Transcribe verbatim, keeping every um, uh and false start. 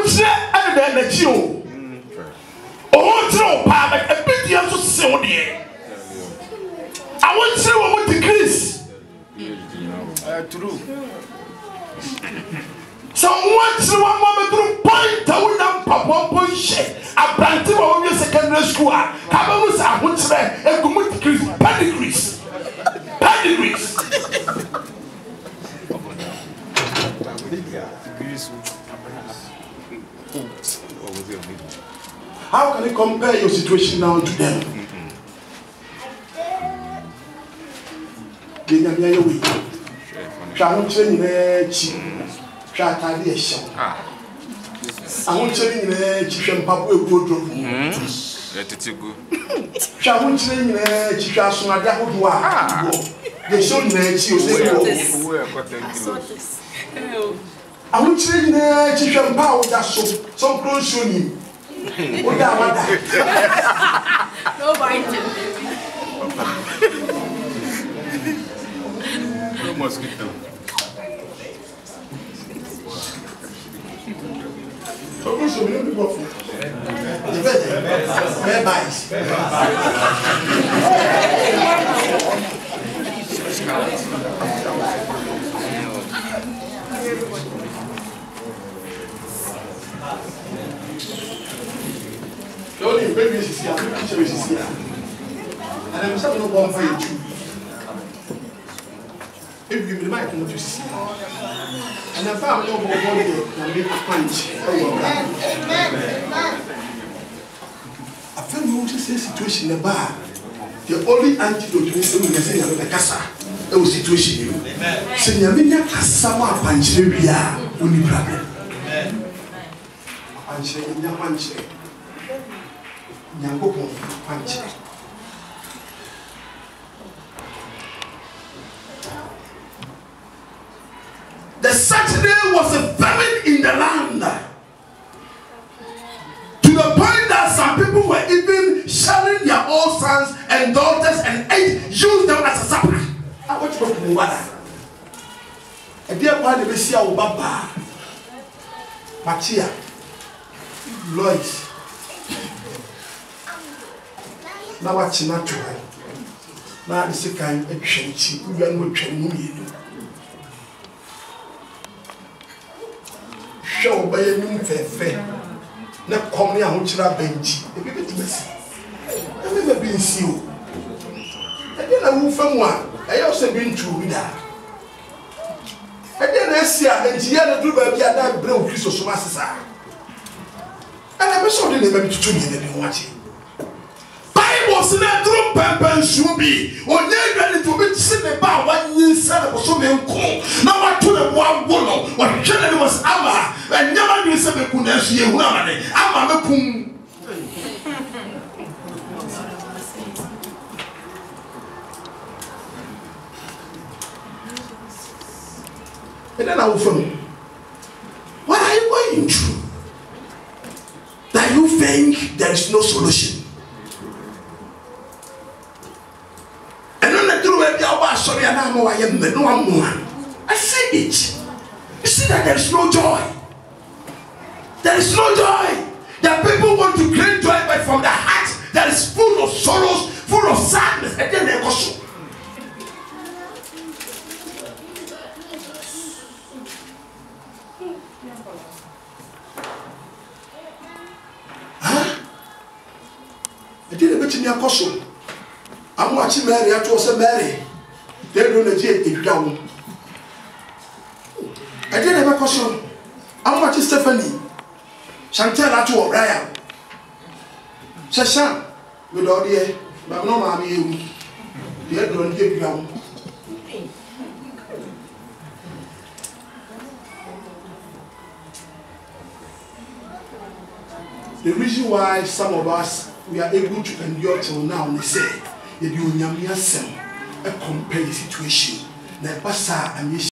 want and then the Jew. Oh, throw power, a bit of so dear. I want to say what decrease. True. So once one moment through point, I would not pop one point share. I planted over your secondary school. Come on, I want to say a good decrease, pedigrees. Pedigrees. How can you compare your situation now to them? They are your way. Travel training, Tratadi, I want training, chicken Pablo Woodrow. Let it go. Travel training, chicken Sumadahua. They show me, I want training, chicken power, that's so, some close to you. What that one? No biting. No mosquito. So who's the new people? The better. Bear bites. Only baby is here, picture is here. And I'm saying no one for you. If you remind me what you see. And I found no more body and make a punch. I feel you to say situation in the bar. The only antidote to say we are the casa. It was situation. Say you mean that sama punch we are only problem. Punch in the punch. The Saturday was a famine in the land, to the point that some people were even sharing their own sons and daughters and ate, used them as a supper. I want to go to water. A dear part of the Sia Baba, Matia, Lois. Now what's natural? Now this is kind of change. We are not changing. Show by a new fair. Not coming out to a bench. A bit of messy. I've never been seen. I didn't move from one. I also been through with that. I didn't see her and she had a blue baby at that brown piece of Sumasa. And I was so delivered to me that you watching. Was in a drum pampan shubi, or they ready to be sitting about one year son of so many cool. Now I told them one woman, what Kennedy was Ama, and never knew some Kunashi, woman, Ama Kum. And then I will from what are you going through? That you think there is no solution? Sorry, I know I am the no one. I said it. You see that there is no joy. There is no joy. That people want to create joy, but from the heart that is full of sorrows, full of sadness, and then they go so. Huh? I didn't mention your costume. I'm watching Mary. I told her Mary. They don't know if down. I didn't have a question. I'm watching Stephanie. Chantel at all, Brian. Session with all the but no mammy. They don't give down. The reason why some of us we are able to endure till now, they say, if you nyam yasem, a compare situation, na pasa